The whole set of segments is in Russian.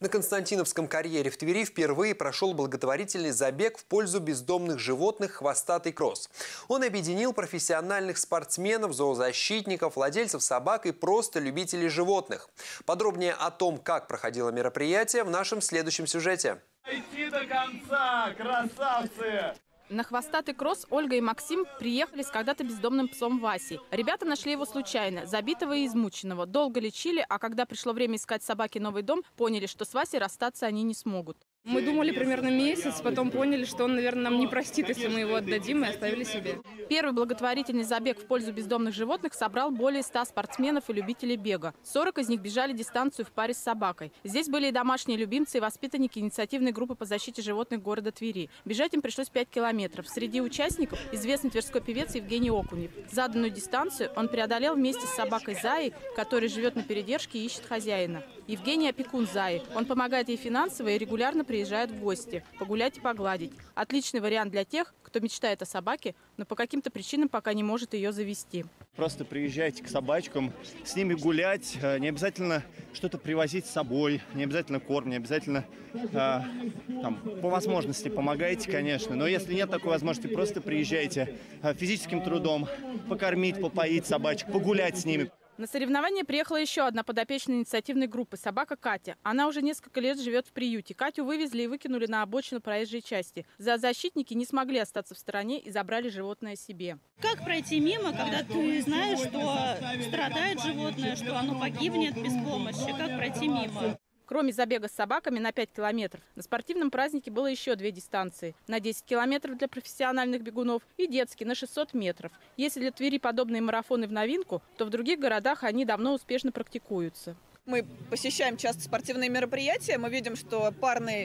На Константиновском карьере в Твери впервые прошел благотворительный забег в пользу бездомных животных «Хвостатый кросс». Он объединил профессиональных спортсменов, зоозащитников, владельцев собак и просто любителей животных. Подробнее о том, как проходило мероприятие, в нашем следующем сюжете. Идти до конца, красавцы! На «Хвостатый кросс» Ольга и Максим приехали с когда-то бездомным псом Васей. Ребята нашли его случайно, забитого и измученного. Долго лечили, а когда пришло время искать собаке новый дом, поняли, что с Васей расстаться они не смогут. Мы думали примерно месяц, потом поняли, что он, наверное, нам не простит, если мы его отдадим, и оставили себе. Первый благотворительный забег в пользу бездомных животных собрал более 100 спортсменов и любителей бега. 40 из них бежали дистанцию в паре с собакой. Здесь были и домашние любимцы, и воспитанники инициативной группы по защите животных города Твери. Бежать им пришлось 5 километров. Среди участников известный тверской певец Евгений Окунев. Заданную дистанцию он преодолел вместе с собакой Заей, которая живет на передержке и ищет хозяина. Евгений – опекун Заи. Он помогает ей финансово и регулярно приезжает в гости, погулять и погладить. Отличный вариант для тех, кто мечтает о собаке, но по каким-то причинам пока не может ее завести. Просто приезжайте к собачкам, с ними гулять, не обязательно что-то привозить с собой, не обязательно корм, не обязательно, по возможности помогайте, конечно. Но если нет такой возможности, просто приезжайте физическим трудом, покормить, попоить собачек, погулять с ними. На соревнования приехала еще одна подопечная инициативной группы – собака Катя. Она уже несколько лет живет в приюте. Катю вывезли и выкинули на обочину проезжей части. Зоозащитники не смогли остаться в стороне и забрали животное себе. Как пройти мимо, когда ты знаешь, что страдает животное, что оно погибнет без помощи? Как пройти мимо? Кроме забега с собаками на 5 километров, на спортивном празднике было еще 2 дистанции. На 10 километров для профессиональных бегунов и детский на 600 метров. Если для Твери подобные марафоны в новинку, то в других городах они давно успешно практикуются. Мы посещаем часто спортивные мероприятия, мы видим, что парные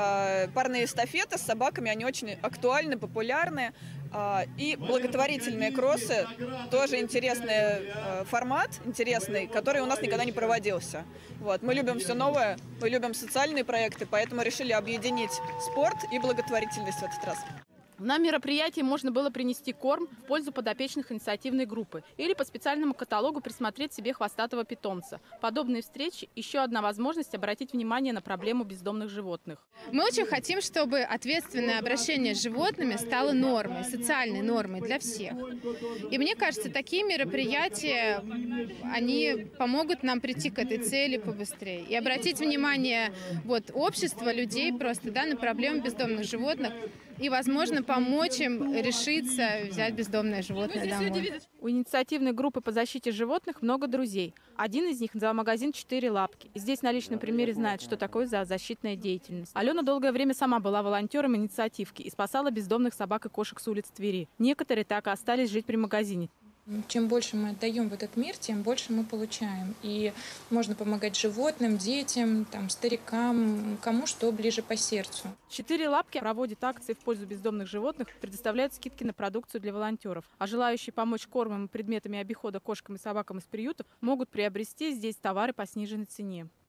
эстафеты с собаками, они очень актуальны, популярны. И благотворительные кроссы тоже интересный формат, интересный, который у нас никогда не проводился. Вот. Мы любим все новое, мы любим социальные проекты, поэтому решили объединить спорт и благотворительность в этот раз. На мероприятии можно было принести корм в пользу подопечных инициативной группы или по специальному каталогу присмотреть себе хвостатого питомца. Подобные встречи – еще одна возможность обратить внимание на проблему бездомных животных. Мы очень хотим, чтобы ответственное обращение с животными стало нормой, социальной нормой для всех. И мне кажется, такие мероприятия, они помогут нам прийти к этой цели побыстрее. И обратить внимание общества, людей просто на проблему бездомных животных. И, возможно, помочь им решиться взять бездомное животное домой. У инициативной группы по защите животных много друзей. Один из них – зоомагазин «Четыре лапки». Здесь на личном примере знает, что такое зоозащитная деятельность. Алена долгое время сама была волонтером инициативки и спасала бездомных собак и кошек с улиц Твери. Некоторые так и остались жить при магазине. Чем больше мы отдаем в этот мир, тем больше мы получаем. И можно помогать животным, детям, старикам, кому что ближе по сердцу. «Четыре лапки» проводит акции в пользу бездомных животных, предоставляют скидки на продукцию для волонтеров. А желающие помочь кормом и предметами обихода кошкам и собакам из приютов могут приобрести здесь товары по сниженной цене.